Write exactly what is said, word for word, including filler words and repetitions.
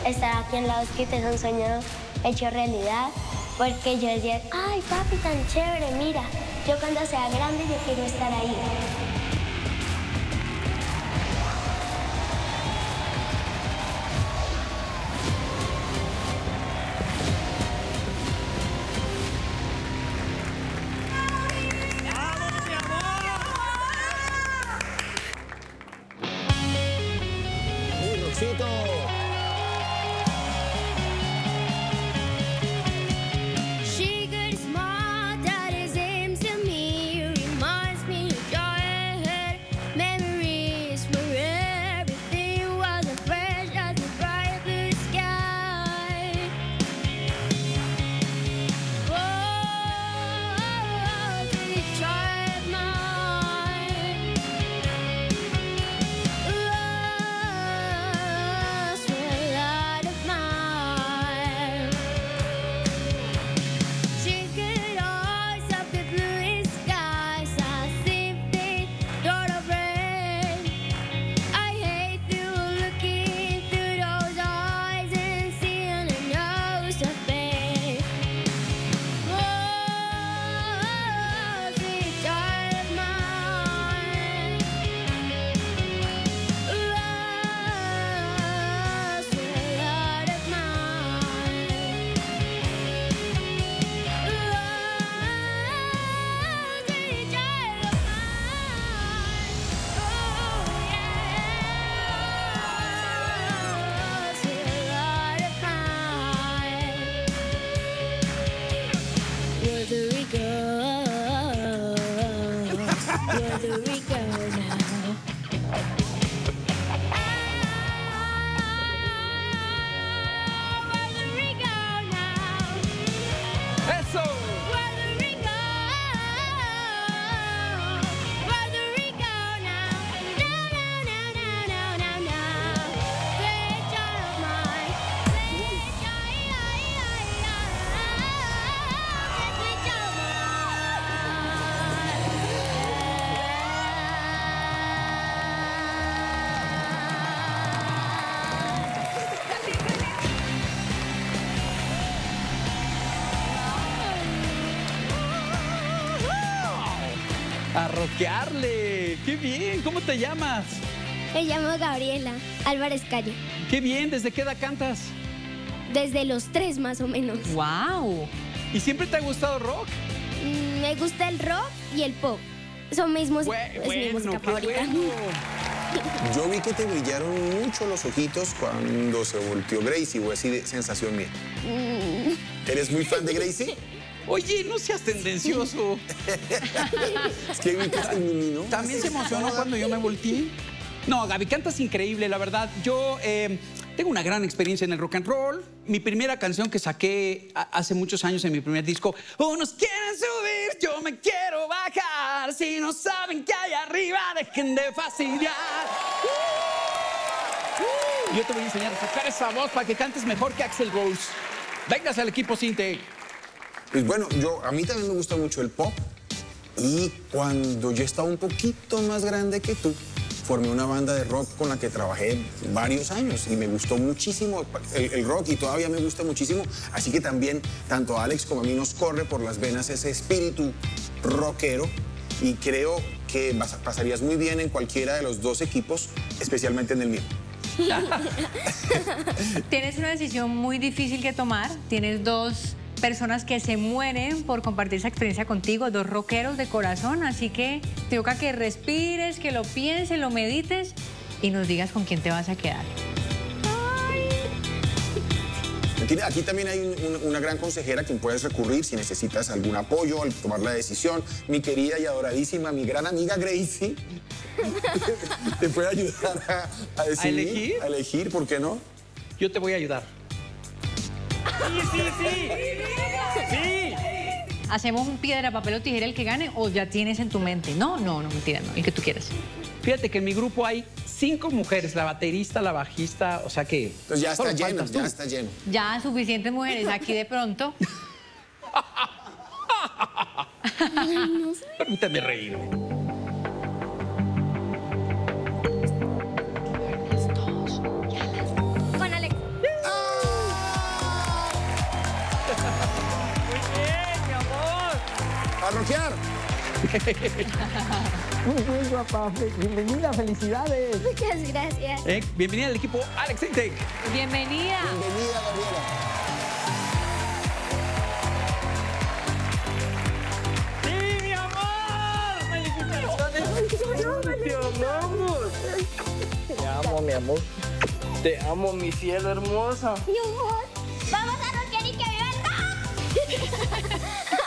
estar aquí en La Bosquita es un sueño hecho realidad, porque yo decía, ay, papi, tan chévere, mira, yo cuando sea grande yo quiero estar ahí. A rockearle. ¡Qué bien! ¿Cómo te llamas? Me llamo Gabriela Álvarez Calle. ¡Qué bien! ¿Desde qué edad cantas? Desde los tres más o menos. ¡Wow! ¿Y siempre te ha gustado rock? Mm, me gusta el rock y el pop. Son mis músicas. Bueno, es mi música qué favorita. bueno. Yo vi que te brillaron mucho los ojitos cuando se volteó Gracie, o así de sensación mía. Mm. ¿Eres muy fan de Gracie? Oye, no seas tendencioso. Es que vi que este niño, ¿no? También se emocionó cuando yo me volteé. No, Gaby, cantas increíble, la verdad. Yo eh, tengo una gran experiencia en el rock and roll. Mi primera canción que saqué hace muchos años en mi primer disco, unos quieren subir, yo me quiero bajar. Si no saben qué hay arriba, dejen de fastidiar. Uh, uh. Yo te voy a enseñar a sacar esa voz para que cantes mejor que Axl Rose. Véngase al equipo Sinte. Pues bueno, yo, a mí también me gusta mucho el pop. Y cuando yo estaba un poquito más grande que tú, formé una banda de rock con la que trabajé varios años y me gustó muchísimo el, el rock y todavía me gusta muchísimo. Así que también, tanto a Alex como a mí nos corre por las venas ese espíritu rockero y creo que vas, pasarías muy bien en cualquiera de los dos equipos, especialmente en el mío. Tienes una decisión muy difícil que tomar. Tienes dos personas que se mueren por compartir esa experiencia contigo, dos rockeros de corazón, así que te toca que respires, que lo pienses, lo medites y nos digas con quién te vas a quedar. Aquí, aquí también hay un, un, una gran consejera a quien puedes recurrir si necesitas algún apoyo al tomar la decisión. Mi querida y adoradísima, mi gran amiga Gracie, te puede ayudar a, a decidir, ¿A elegir? a elegir, ¿por qué no? Yo te voy a ayudar. ¡Sí, sí, sí! ¡Sí! ¿Hacemos un piedra, papel o tijera el que gane o ya tienes en tu mente? No, no, no, mentira, no, el que tú quieras. Fíjate que en mi grupo hay cinco mujeres, la baterista, la bajista, o sea que... Entonces ya está lleno, ya está lleno. Ya, suficientes mujeres aquí de pronto. Permítame reír. Con Alex. ¡Ah! Muy bien, guapa. Bienvenida, felicidades. Muchas gracias. Eh, bienvenida al equipo Alex Intec. Bienvenida. Bienvenida, Gabriela. ¡Sí, mi amor! ¡Felicitaciones! ¡Te amamos! Te amo, mi amor. Te amo, mi cielo hermosa. Mi amor, vamos a rockear y que viva el rock.